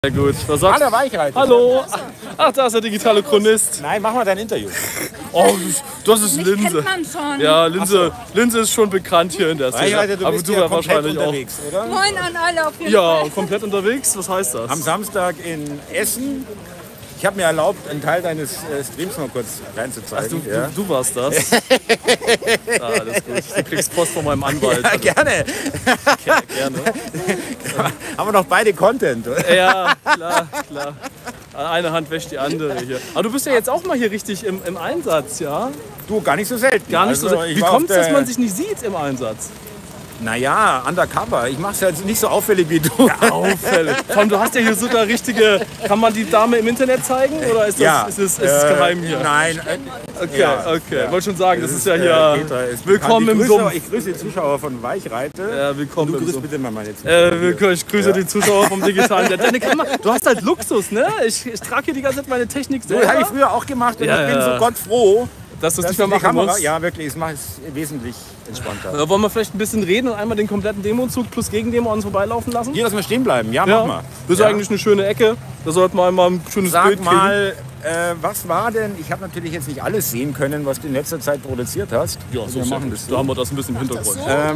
Sehr gut. Was sagst Hallo Weichreiter. Hallo. Ach, da ist der digitale Chronist. Nein, mach mal dein Interview. Oh, das ist Mich Linse. kennt man schon. Ja, Linse ist schon bekannt hier in der Szene. Weichreiter, du bist ja komplett unterwegs, oder? Moin an alle auf jeden Ja, Fall. komplett unterwegs. Was heißt das? Am Samstag in Essen. Ich habe mir erlaubt, einen Teil deines Streams mal kurz reinzuzeigen. Du warst das. Ja, alles gut. Du kriegst Post von meinem Anwalt. Ja, gerne. Gerne. Haben wir noch beide Content, oder? Ja, klar. Eine Hand wäscht die andere hier. Aber du bist ja jetzt auch mal hier richtig im Einsatz, ja? Du, gar nicht so selten. Gar nicht so. ich Wie war kommt es, auf dass der- man sich nicht sieht im Einsatz? Naja, undercover. Ich mache es jetzt nicht so auffällig wie du. Auffällig. Tom, du hast ja hier sogar richtige. Kann man die Dame im Internet zeigen oder ist das Ja, ist es geheim hier? Nein. Okay, ja, okay. ja. Wollte schon sagen, das ist ja Petra hier. ist Willkommen im bekannt. Sumpf. Ich grüße die Zuschauer von Weichreiter. Ja, willkommen Du im grüßt Sumpf. bitte mal meine Zuschauer. Ich grüße die Zuschauer vom digitalen Netz. Deine Kamera, du hast halt Luxus, ne? Ich trage hier die ganze Zeit meine Technik So, das habe ich selber. früher auch gemacht und Ja, ich bin ja. so gottfroh, Dass du es dass nicht mehr die machen Kamera, musst. ja wirklich, das mache ich wesentlich entspannter. Wollen wir vielleicht ein bisschen reden und einmal den kompletten Demozug plus Gegendemo an uns vorbeilaufen lassen? Hier, lass mal stehen bleiben, ja, Ja, mach mal. das ist Ja. eigentlich eine schöne Ecke. Da sollten wir einmal ein schönes Bild Sag kriegen. mal, was war denn, ich habe natürlich jetzt nicht alles sehen können, was du in letzter Zeit produziert hast. Ja, so wir ist ja machen gut. das Da so. haben wir das ein bisschen im Hintergrund.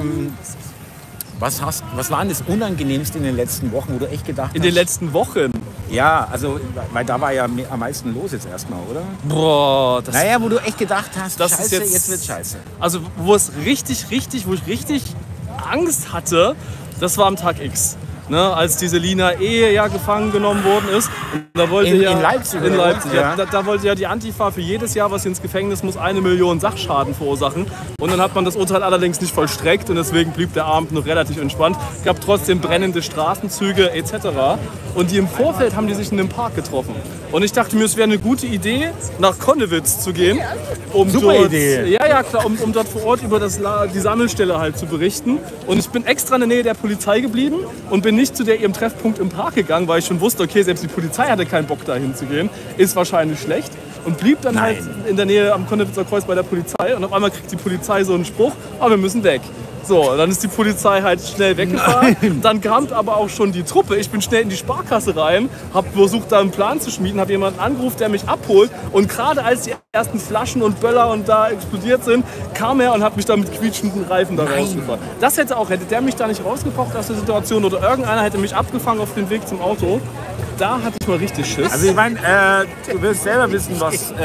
Was war denn das Unangenehmste in den letzten Wochen, wo du echt gedacht In hast? den letzten Wochen. Ja, also, weil da war ja am meisten los jetzt erstmal, oder? Boah, das Naja, wo du echt gedacht hast, Das ist scheiße, jetzt- jetzt wird scheiße. Also wo ich richtig Angst hatte, das war am Tag X. Ne, als diese Lina Ehe ja gefangen genommen worden ist. Und da wollte In ja, Leipzig, In oder? Leipzig, ja. Ja. Da wollte ja die Antifa für jedes Jahr, was sie ins Gefängnis muss, 1 Million Sachschaden verursachen. Und dann hat man das Urteil allerdings nicht vollstreckt und deswegen blieb der Abend noch relativ entspannt. Es gab trotzdem brennende Straßenzüge etc. Und die im Vorfeld haben die sich in einem Park getroffen. Und ich dachte mir, es wäre eine gute Idee, nach Konnewitz zu gehen. Um Super dort, Idee. Ja, klar, um dort vor Ort über die Sammelstelle halt zu berichten. Und ich bin extra in der Nähe der Polizei geblieben und bin nicht zu ihrem Treffpunkt im Park gegangen, weil ich schon wusste, okay, selbst die Polizei hatte keinen Bock dahin zu gehen. Ist wahrscheinlich schlecht. Und blieb dann halt in der Nähe am Konnewitzer Kreuz bei der Polizei. Und auf einmal kriegt die Polizei so einen Spruch, aber wir müssen weg. So, dann ist die Polizei halt schnell weggefahren. Dann kam aber auch schon die Truppe. Ich bin schnell in die Sparkasse rein, habe versucht, da einen Plan zu schmieden, habe jemanden angerufen, der mich abholt. Und gerade als die ersten Flaschen und Böller und da explodiert sind, kam er und hat mich da mit quietschenden Reifen da rausgefahren. Das hätte der mich da nicht rausgebracht aus der Situation oder irgendeiner hätte mich abgefangen auf dem Weg zum Auto, da hatte ich mal richtig Schiss. Also ich meine, du wirst selber wissen,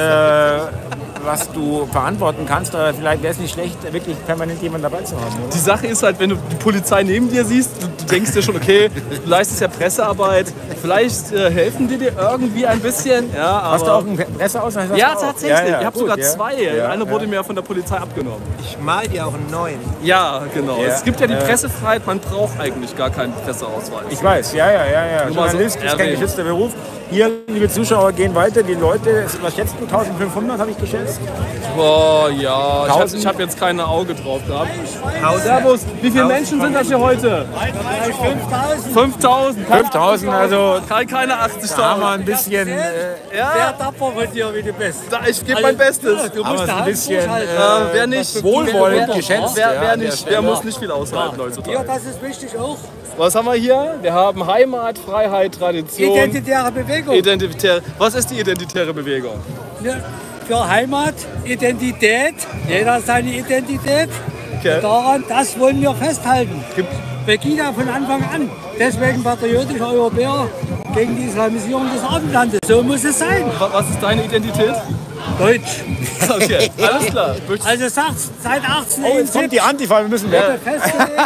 was du verantworten kannst, aber vielleicht wäre es nicht schlecht, wirklich permanent jemanden dabei zu haben, oder? Die Sache ist halt, wenn du die Polizei neben dir siehst, du denkst dir schon, okay, du leistest ja Pressearbeit, vielleicht helfen die dir irgendwie ein bisschen. Ja, aber Hast du auch einen Presseausweis? Hast ja, du auch? tatsächlich. Ja, Ich habe gut, sogar ja. 2. Ja, Eine wurde mir von der Polizei abgenommen. Ich mal dir auch einen neuen. Ja, genau. Ja. Es gibt ja die Pressefreiheit, man braucht eigentlich gar keinen Presseausweis. Ich weiß, ja. Nur mal so Journalist ist kein erwähnt. geschützter Beruf. Hier, liebe Zuschauer, gehen weiter. Die Leute, was schätzt du? 1500 habe ich geschätzt. Boah, ja. 1000? Ich hab jetzt kein Auge drauf gehabt. Servus, wie viele Menschen sind das hier heute? 5000. 5000, also Keine da haben wir 80.000. ein bisschen, Ja, Tapfer von dir, wie du bist. ich gebe mein Bestes. Du haben musst wir da ein bisschen Wer nicht, wohlwollend geschätzt. wer muss nicht viel aushalten Ja, heutzutage. das ist wichtig auch. Was haben wir hier? Wir haben Heimat, Freiheit, Tradition, Identitäre Bewegung. Identitäre. Was ist die identitäre Bewegung? Ja, für Heimat, Identität. Jeder hat seine Identität. Okay. Daran, das wollen wir festhalten. Beginn von Anfang an. Deswegen patriotischer Europäer gegen die Islamisierung des Abendlandes. So muss es sein. Was ist deine Identität? Deutsch. Okay, alles klar. Also sagt seit Oh, jetzt kommt 1871 die Antifa, wir müssen weg. festgelegt.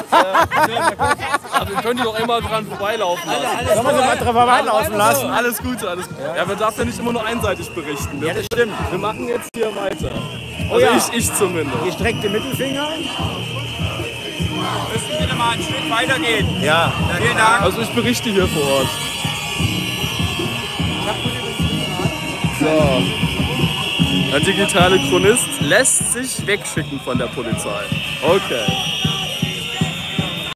Aber wir können die doch immer dran vorbeilaufen lassen. Sollen wir sie mal drauf vorbeilaufen lassen? Alles Gute, alles Gute. Ja, man darf ja nicht immer nur einseitig berichten. Ja, das stimmt. Wir machen jetzt hier weiter. Oh Also ja. ich zumindest. Gestreckte Mittelfinger. Müssen bitte mal ein Stück weitergehen. Ja. Vielen Dank. Also ich berichte hier vor Ort. So. Der digitale Chronist lässt sich wegschicken von der Polizei. Okay.